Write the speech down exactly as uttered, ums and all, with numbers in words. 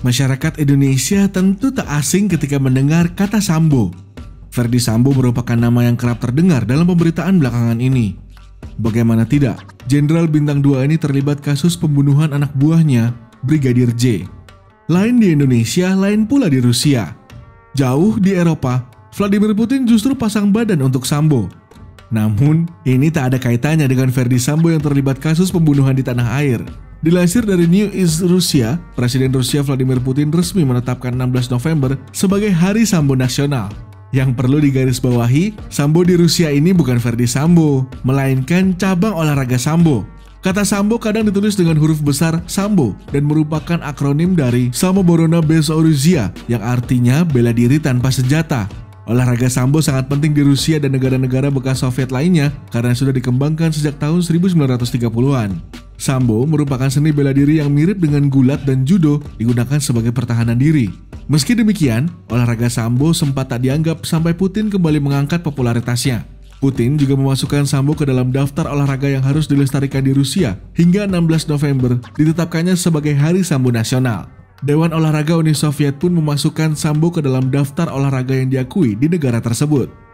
Masyarakat Indonesia tentu tak asing ketika mendengar kata Sambo. Ferdy Sambo merupakan nama yang kerap terdengar dalam pemberitaan belakangan ini. Bagaimana tidak, Jenderal Bintang dua ini terlibat kasus pembunuhan anak buahnya, Brigadir J. Lain di Indonesia, lain pula di Rusia. Jauh di Eropa, Vladimir Putin justru pasang badan untuk Sambo. Namun, ini tak ada kaitannya dengan Ferdy Sambo yang terlibat kasus pembunuhan di tanah air. Dilansir dari New East Rusia, Presiden Rusia Vladimir Putin resmi menetapkan enam belas November sebagai Hari Sambo Nasional. Yang perlu digarisbawahi, Sambo di Rusia ini bukan Ferdy Sambo, melainkan cabang olahraga Sambo. Kata Sambo kadang ditulis dengan huruf besar Sambo dan merupakan akronim dari Samoborona bez Oruzia yang artinya bela diri tanpa senjata. Olahraga Sambo sangat penting di Rusia dan negara-negara bekas Soviet lainnya karena sudah dikembangkan sejak tahun seribu sembilan ratus tiga puluhan. Sambo merupakan seni bela diri yang mirip dengan gulat dan judo digunakan sebagai pertahanan diri. Meski demikian, olahraga Sambo sempat tak dianggap sampai Putin kembali mengangkat popularitasnya. Putin juga memasukkan Sambo ke dalam daftar olahraga yang harus dilestarikan di Rusia hingga enam belas November ditetapkannya sebagai Hari Sambo Nasional. Dewan Olahraga Uni Soviet pun memasukkan Sambo ke dalam daftar olahraga yang diakui di negara tersebut.